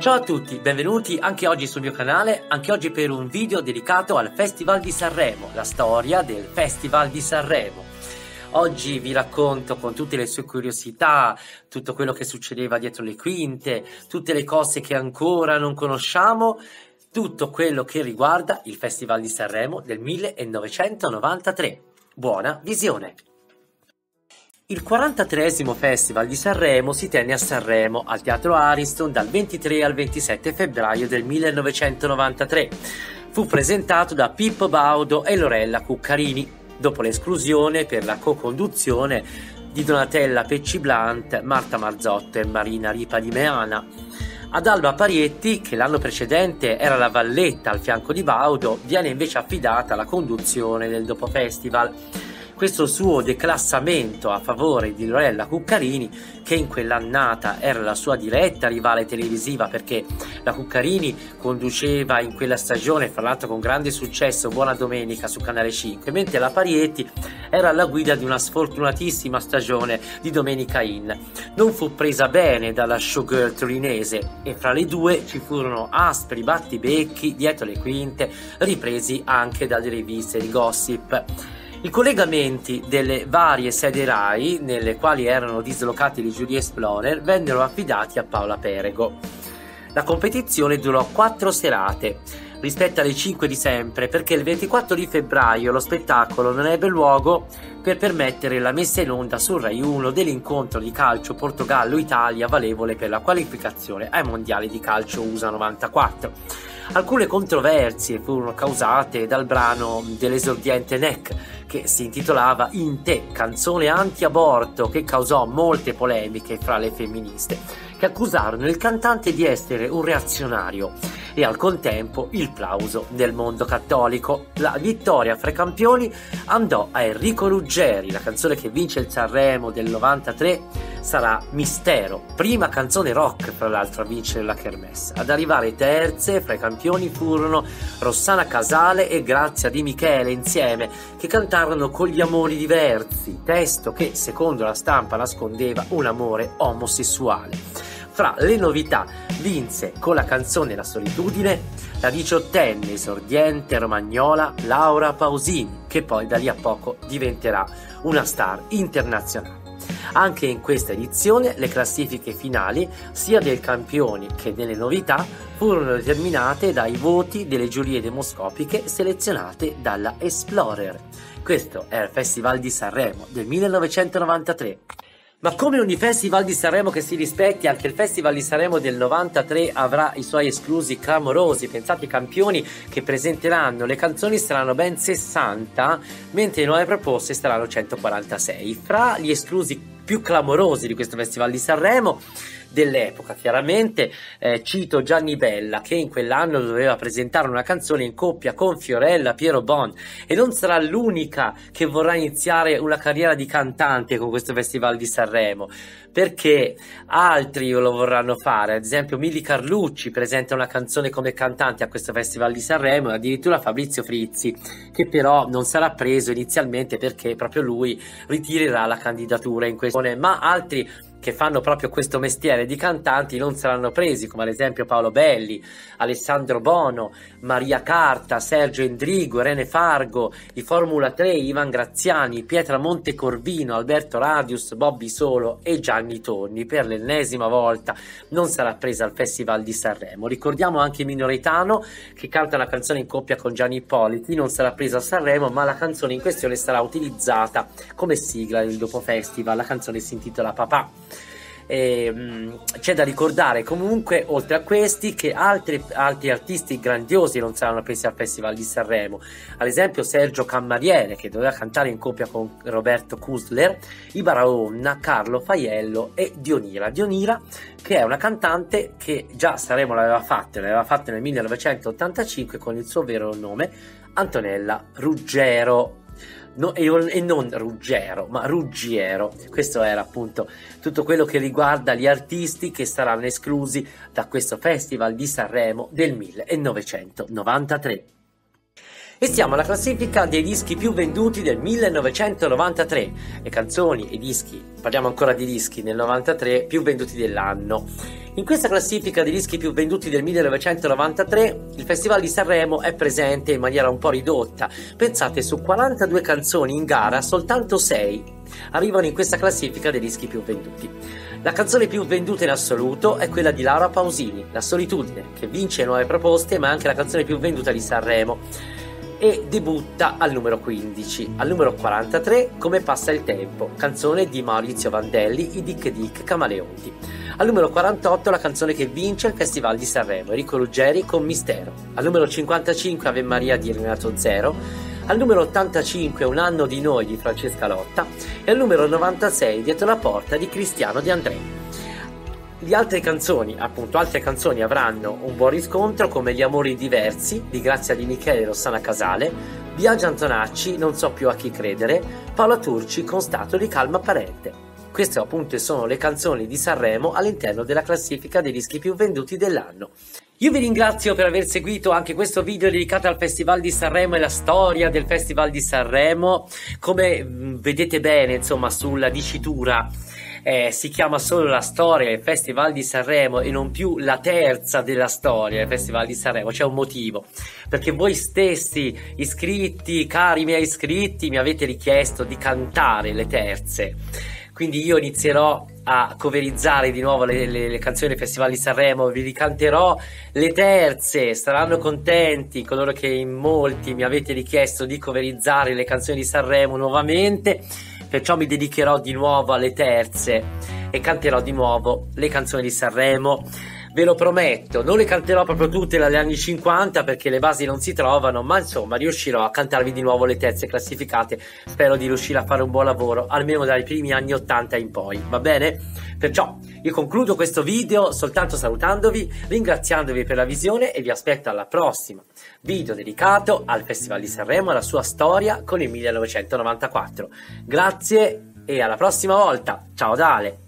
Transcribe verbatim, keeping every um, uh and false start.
Ciao a tutti, benvenuti anche oggi sul mio canale, anche oggi per un video dedicato al Festival di Sanremo, la storia del Festival di Sanremo. Oggi vi racconto con tutte le sue curiosità, tutto quello che succedeva dietro le quinte, tutte le cose che ancora non conosciamo, tutto quello che riguarda il Festival di Sanremo del millenovecentonovantatré. Buona visione! Il quarantatreesimo Festival di Sanremo si tenne a Sanremo, al Teatro Ariston, dal ventitré al ventisette febbraio del millenovecentonovantatré. Fu presentato da Pippo Baudo e Lorella Cuccarini, dopo l'esclusione per la co-conduzione di Donatella Pecci-Blunt, Marta Marzotto e Marina Ripa di Meana. Ad Alba Parietti, che l'anno precedente era la valletta al fianco di Baudo, viene invece affidata la conduzione del dopo festival. Questo suo declassamento a favore di Lorella Cuccarini, che in quell'annata era la sua diretta rivale televisiva, perché la Cuccarini conduceva in quella stagione, fra l'altro con grande successo, Buona Domenica su Canale cinque, mentre la Parietti era alla guida di una sfortunatissima stagione di Domenica In. Non fu presa bene dalla showgirl torinese e fra le due ci furono aspri battibecchi dietro le quinte, ripresi anche dalle riviste di gossip. I collegamenti delle varie sedi Rai, nelle quali erano dislocati gli Jury Explorer, vennero affidati a Paola Perego. La competizione durò quattro serate, rispetto alle cinque di sempre, perché il ventiquattro di febbraio lo spettacolo non ebbe luogo per permettere la messa in onda su Rai uno dell'incontro di calcio Portogallo-Italia valevole per la qualificazione ai mondiali di calcio U S A novantaquattro. Alcune controversie furono causate dal brano dell'esordiente N E C, che si intitolava In te, canzone anti-aborto, che causò molte polemiche fra le femministe, che accusarono il cantante di essere un reazionario, e al contempo il plauso del mondo cattolico. La vittoria fra i campioni andò a Enrico Ruggeri. La canzone che vince il Sanremo del novantatré sarà Mistero, prima canzone rock fra l'altro a vincere la Kermesse. Ad arrivare terze fra i campioni furono Rossana Casale e Grazia Di Michele insieme, che cantarono Con gli amori diversi, testo che secondo la stampa nascondeva un amore omosessuale. Fra le novità vinse con la canzone La solitudine la diciottenne esordiente romagnola Laura Pausini, che poi da lì a poco diventerà una star internazionale. Anche in questa edizione le classifiche finali, sia dei campioni che delle novità, furono determinate dai voti delle giurie demoscopiche selezionate dalla Explorer. Questo è il Festival di Sanremo del millenovecentonovantatré. Ma come ogni Festival di Sanremo che si rispetti, anche il Festival di Sanremo del novantatré avrà i suoi esclusi clamorosi. Pensate, i campioni che presenteranno le canzoni saranno ben sessanta, mentre le nuove proposte saranno centoquarantasei. Fra gli esclusi più clamorosi di questo Festival di Sanremo dell'epoca, chiaramente, eh, cito Gianni Bella, che in quell'anno doveva presentare una canzone in coppia con Fiorella Piero Bon, e non sarà l'unica che vorrà iniziare una carriera di cantante con questo Festival di Sanremo, perché altri lo vorranno fare. Ad esempio Mili Carlucci presenta una canzone come cantante a questo Festival di Sanremo, e addirittura Fabrizio Frizzi, che però non sarà preso inizialmente perché proprio lui ritirerà la candidatura in questo, ma altri che fanno proprio questo mestiere di cantanti non saranno presi, come ad esempio Paolo Belli, Alessandro Bono, Maria Carta, Sergio Endrigo, Irene Fargo, i Formula tre, Ivan Graziani, Pietra Montecorvino, Alberto Radius, Bobby Solo e Gianni Tonni. Per l'ennesima volta non sarà presa al Festival di Sanremo. Ricordiamo anche Minoritano, che canta una canzone in coppia con Gianni Ippoliti, non sarà presa a Sanremo, ma la canzone in questione sarà utilizzata come sigla del dopo festival. La canzone si intitola Papà. E, mh, c'è da ricordare comunque, oltre a questi, che altri, altri artisti grandiosi non saranno presi al Festival di Sanremo. Ad esempio Sergio Cammariere, che doveva cantare in coppia con Roberto Kusler, Ibara Onna, Carlo Faiello e Dionira Dionira, che è una cantante che già Sanremo l'aveva fatta, l'aveva fatta nel millenovecentottantacinque con il suo vero nome, Antonella Ruggero. No, e, e non Ruggero, ma Ruggiero. Questo era appunto tutto quello che riguarda gli artisti che saranno esclusi da questo Festival di Sanremo del millenovecentonovantatré. E siamo alla classifica dei dischi più venduti del millenovecentonovantatré, le canzoni e i dischi, parliamo ancora di dischi nel novantatré, più venduti dell'anno. In questa classifica dei dischi più venduti del millenovecentonovantatré, il Festival di Sanremo è presente in maniera un po' ridotta. Pensate, su quarantadue canzoni in gara, soltanto sei arrivano in questa classifica dei dischi più venduti. La canzone più venduta in assoluto è quella di Laura Pausini, La solitudine, che vince nuove proposte, ma è anche la canzone più venduta di Sanremo e debutta al numero quindici. Al numero quarantatré, Come passa il tempo, canzone di Maurizio Vandelli, i Dic Dic Camaleonti. Al numero quarantotto, la canzone che vince il Festival di Sanremo, Enrico Ruggeri con Mistero. Al numero cinquantacinque, Ave Maria di Renato Zero. Al numero ottantacinque, Un anno di noi di Francesca Lotta. E al numero novantasei, Dietro la porta di Cristiano De André. Le altre canzoni, appunto, altre canzoni avranno un buon riscontro, come Gli amori diversi di Grazia Di Michele e Rossana Casale, Biagio Antonacci, Non so più a chi credere, Paola Turci con Stato di calma apparente. Queste appunto sono le canzoni di Sanremo all'interno della classifica dei dischi più venduti dell'anno. Io vi ringrazio per aver seguito anche questo video dedicato al Festival di Sanremo e la storia del Festival di Sanremo. Come vedete bene, insomma, sulla dicitura, Eh, si chiama solo La storia del Festival di Sanremo e non più La terza della storia del Festival di Sanremo. C'è un motivo, perché voi stessi iscritti, cari miei iscritti, mi avete richiesto di cantare le terze, quindi io inizierò a coverizzare di nuovo le, le, le canzoni del Festival di Sanremo, vi ricanterò le terze, saranno contenti coloro che in molti mi avete richiesto di coverizzare le canzoni di Sanremo nuovamente. Perciò mi dedicherò di nuovo alle terze e canterò di nuovo le canzoni di Sanremo. Ve lo prometto, non le canterò proprio tutte dagli anni cinquanta perché le basi non si trovano, ma insomma riuscirò a cantarvi di nuovo le terze classificate. Spero di riuscire a fare un buon lavoro, almeno dai primi anni ottanta in poi, va bene? Perciò io concludo questo video soltanto salutandovi, ringraziandovi per la visione e vi aspetto alla prossima video dedicato al Festival di Sanremo e alla sua storia con il millenovecentonovantaquattro. Grazie e alla prossima volta, ciao da Ale!